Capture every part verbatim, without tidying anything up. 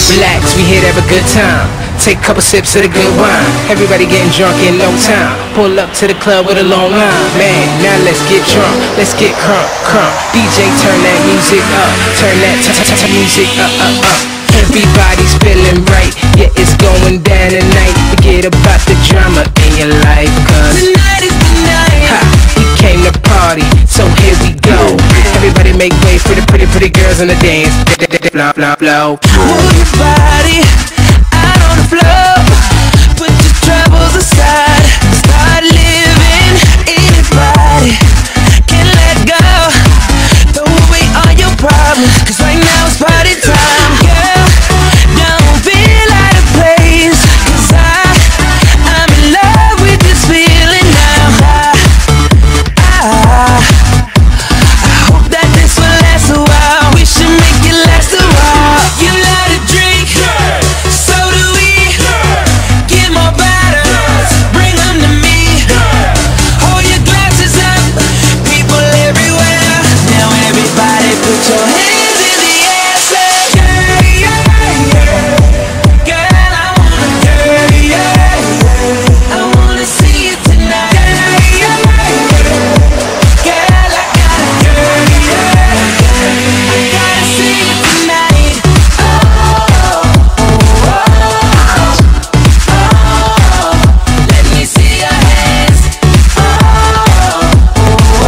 Relax, we here to have a good time. Take a couple sips of the good wine. Everybody getting drunk in no time. Pull up to the club with a long line. Man, now let's get drunk, let's get crunk, crunk. D J, turn that music up. Turn that t-t-t music up, up, up. Everybody's feeling right. Yeah, it's going down tonight. Forget about the drama in your life, cause tonight is the night. Ha, we came to party, so here we go. Everybody make way for the pretty, pretty girls on the dance. Blah, blah, blah. Move your body out on the floor. Put your troubles aside. Start living. Anybody can let go. Throw away all your problems, cause right now it's party time. Girl, don't feel out of place, cause I, I'm in love with this feeling now. I, I, I hope that this will last a while. We should make it last a while. You like to drink, so do we. Get more bottles, bring them to me. Hold your glasses up, people everywhere. Now everybody put your hands in the air, say yeah, yeah, yeah. Girl, I wanna, yeah, yeah, yeah. I wanna see you tonight. Yeah, yeah, yeah. Girl, I gotta, yeah, yeah, yeah. I gotta see you tonight. Oh, oh, oh, oh. Let me see your hands. Oh, oh,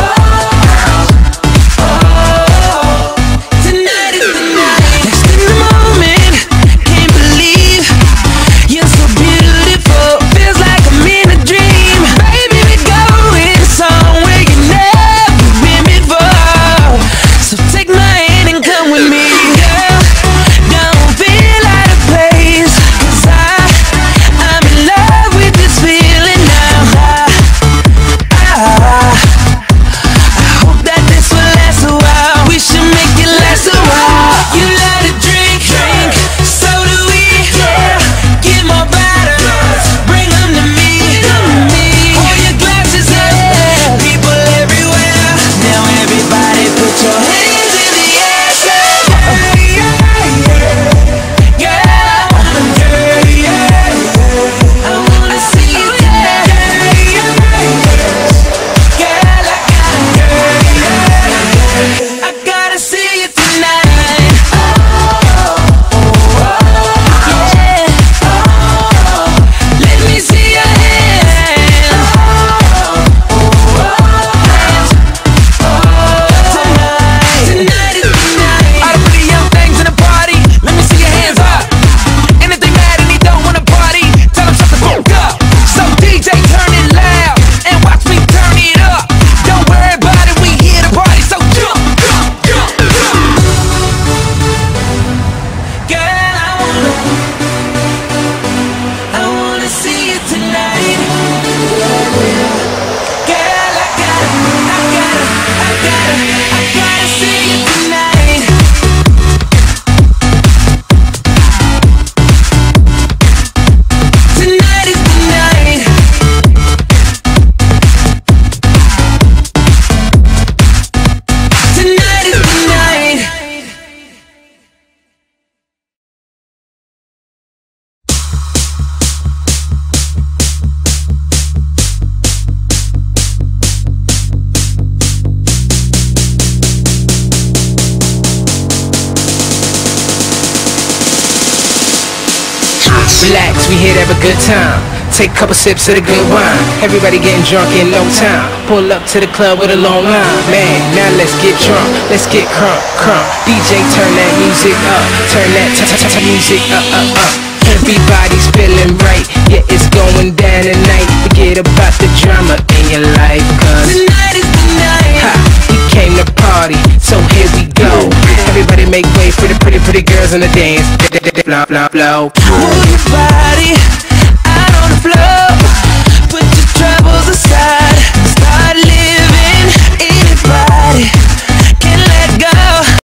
oh, oh. Tonight is the night. Next in the moment, can't believe you're so beautiful. Feels like I'm in a dream. Baby, we're going somewhere you never been before. So take my hand and come with me. Girl, don't feel out of place, cause I, I'm in love with this feeling now. I, I, I hope that this will last a while. We should make it last a while. You like to drink, drink, so do we. Yeah, get more bottles, bring them to me, me. Hold your glasses up, people everywhere. Now everybody put your hands in the air, say yeah, yeah, yeah. Girl, I wanna, yeah, yeah, yeah. I wanna see you tonight. Yeah, yeah, yeah. Girl, I gotta, yeah, yeah, yeah. I gotta see you tonight. Oh, oh, oh, yeah. Oh, let me see your hands. Oh, oh, oh, tonight, tonight is the night. All the pretty young things in the party, let me see your hands up. And if they mad and they don't wanna party, tell them shut the fuck up. So D J, turn it loud and watch me turn it up. Don't worry about it, we here to party, so jump, jump, jump, jump. Girl, I wanna, I wanna see you tonight. Girl, I gotta, I gotta, I gotta, I gotta see you tonight. Tonight is the night. Tonight is the night. Relax, we here to have a good time. Take a couple sips of the good wine. Everybody getting drunk in no time. Pull up to the club with a long line. Man, now let's get drunk, let's get crunk, crunk. D J, turn that music up. Turn that t-t-t music up, up, up. Everybody's feeling right. Yeah, it's going down tonight. Forget about the drama in your life, cause Tonight is the night. ha, we came to party, so here we go. Everybody make way for the pretty, pretty girls on the dance. Blah, blah, blah. Move your body out on the floor.